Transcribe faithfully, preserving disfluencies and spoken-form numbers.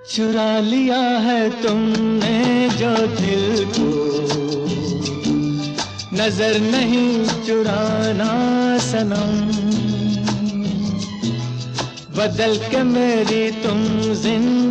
चुरा लिया है तुमने जो दिल को, नजर नहीं चुराना सनम। बदल के मेरी तुम जिंदगी